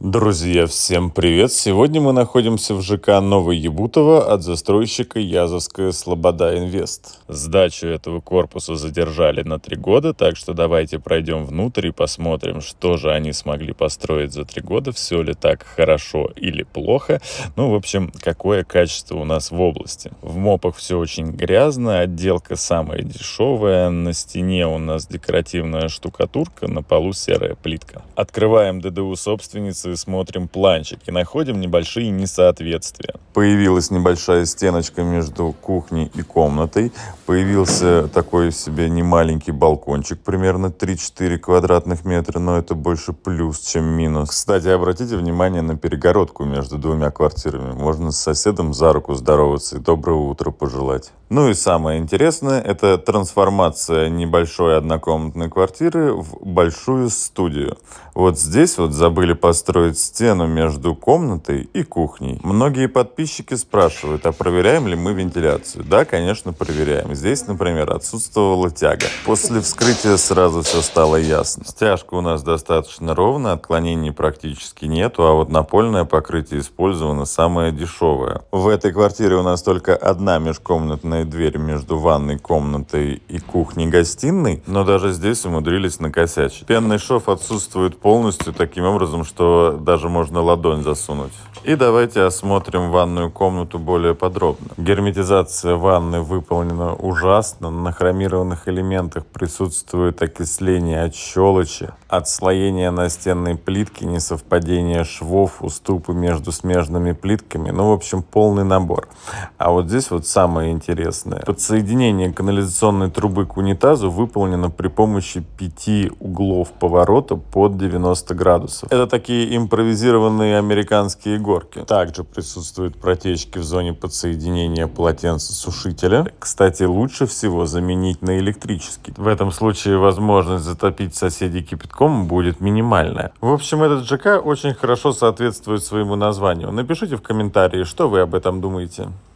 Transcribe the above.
Друзья, всем привет! Сегодня мы находимся в ЖК Новоебутово от застройщика Язовская Слобода Инвест. Сдачу этого корпуса задержали на 3 года, так что давайте пройдем внутрь и посмотрим, что же они смогли построить за 3 года, все ли так хорошо или плохо. Ну, в общем, какое качество у нас в области. В МОПах все очень грязно, отделка самая дешевая, на стене у нас декоративная штукатурка, на полу серая плитка. Открываем ДДУ собственницы, смотрим планчик и находим небольшие несоответствия. Появилась небольшая стеночка между кухней и комнатой. Появился такой себе немаленький балкончик, примерно 3-4 квадратных метра, но это больше плюс, чем минус. Кстати, обратите внимание на перегородку между двумя квартирами. Можно с соседом за руку здороваться и доброго утра пожелать. Ну и самое интересное, это трансформация небольшой однокомнатной квартиры в большую студию. Вот здесь вот забыли построить стену между комнатой и кухней. Многие подписчики спрашивают, а проверяем ли мы вентиляцию? Да, конечно, проверяем. Здесь, например, отсутствовала тяга. После вскрытия сразу все стало ясно. Стяжка у нас достаточно ровная, отклонений практически нету, а вот напольное покрытие использовано самое дешевое. В этой квартире у нас только одна межкомнатная дверь между ванной комнатой и кухней-гостиной, но даже здесь умудрились накосячить. Пенный шов отсутствует полностью, таким образом, что даже можно ладонь засунуть. И давайте осмотрим ванную комнату более подробно. Герметизация ванны выполнена ужасно. На хромированных элементах присутствует окисление от щелочи, отслоение настенной плитки, несовпадение швов, уступы между смежными плитками. Ну, в общем, полный набор. А вот здесь вот самое интересное. Подсоединение канализационной трубы к унитазу выполнено при помощи 5 углов поворота под 90 градусов. Это такие импровизированные американские горки. Также присутствуют протечки в зоне подсоединения полотенцесушителя. Кстати, лучше всего заменить на электрический. В этом случае возможность затопить соседей кипятком будет минимальная. В общем, этот ЖК очень хорошо соответствует своему названию. Напишите в комментарии, что вы об этом думаете.